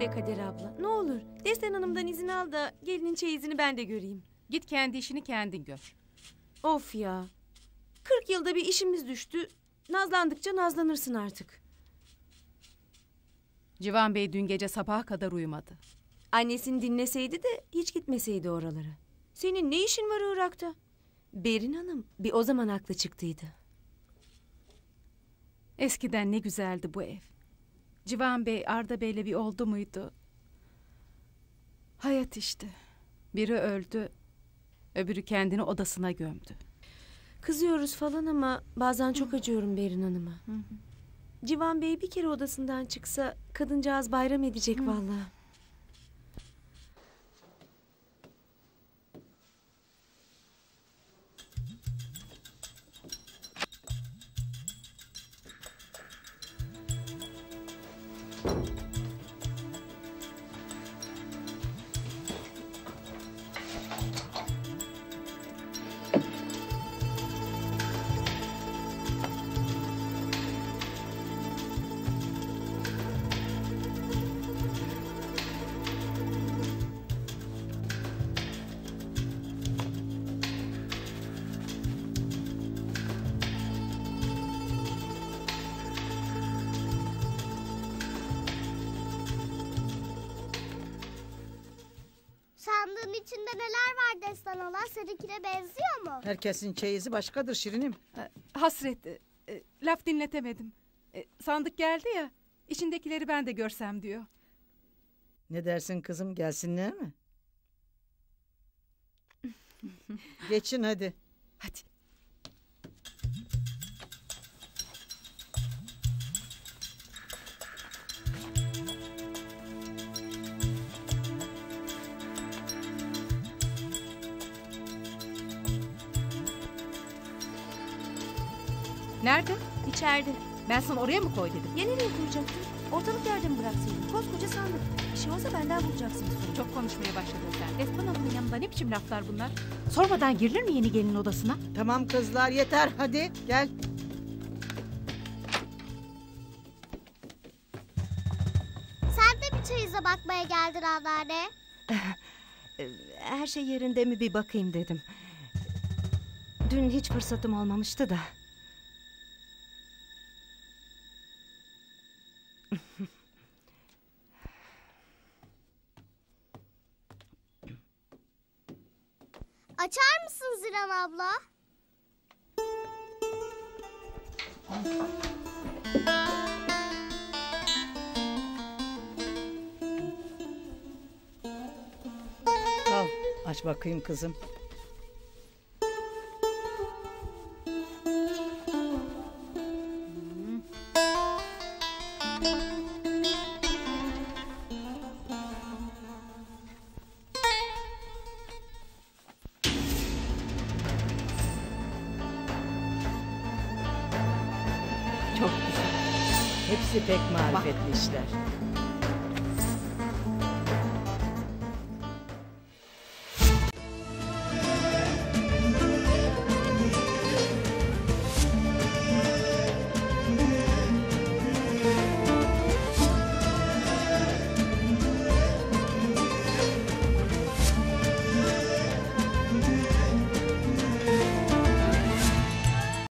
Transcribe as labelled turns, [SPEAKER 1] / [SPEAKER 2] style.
[SPEAKER 1] söyle Kader abla. Ne olur Destan Hanım'dan izin al da gelinin çeyizini ben de göreyim.
[SPEAKER 2] Git kendi işini kendin gör.
[SPEAKER 1] Of ya. 40 yılda bir işimiz düştü. Nazlandıkça nazlanırsın artık.
[SPEAKER 2] Civan Bey dün gece sabaha kadar uyumadı.
[SPEAKER 1] Annesini dinleseydi de hiç gitmeseydi oralara. Senin ne işin var Irak'ta? Berin Hanım bir o zaman aklı çıktıydı.
[SPEAKER 2] Eskiden ne güzeldi bu ev. Civan Bey Arda Bey'le bir oldu muydu? Hayat işte. Biri öldü, öbürü kendini odasına gömdü.
[SPEAKER 1] Kızıyoruz falan ama bazen çok acıyorum Berin Hanım'a. Civan Bey bir kere odasından çıksa kadıncağız bayram edecek vallahi.
[SPEAKER 3] Sandığın içinde neler var Destan hala? Seninkine benziyor mu?
[SPEAKER 4] Herkesin çeyizi başkadır Şirinim.
[SPEAKER 2] Hasret, laf dinletemedim. Sandık geldi ya, içindekileri ben de görsem diyor.
[SPEAKER 4] Ne dersin kızım, gelsinler mi? Geçin hadi.
[SPEAKER 2] Hadi. Nerede?
[SPEAKER 1] İçeride.
[SPEAKER 2] Ben sana oraya mı koy dedim?
[SPEAKER 1] Ya nereye koyacaktın? Ortalık yerde mi bıraksaydın? Koskoca sandık. Bir şey olsa benden bulacaksın sonra.
[SPEAKER 2] Çok konuşmaya başladın sen. Destan Hanım'ın yanında ne biçim laflar bunlar? Sormadan girilir mi yeni gelin odasına?
[SPEAKER 4] Tamam kızlar, yeter, hadi gel.
[SPEAKER 3] Sen de bir çeyize bakmaya geldin anneanne.
[SPEAKER 5] Her şey yerinde mi bir bakayım dedim. Dün hiç fırsatım olmamıştı da.
[SPEAKER 3] Açar mısın Zilan abla?
[SPEAKER 4] Al, aç bakayım kızım.
[SPEAKER 5] Çok güzel.
[SPEAKER 4] Hepsi pek marifetli işler.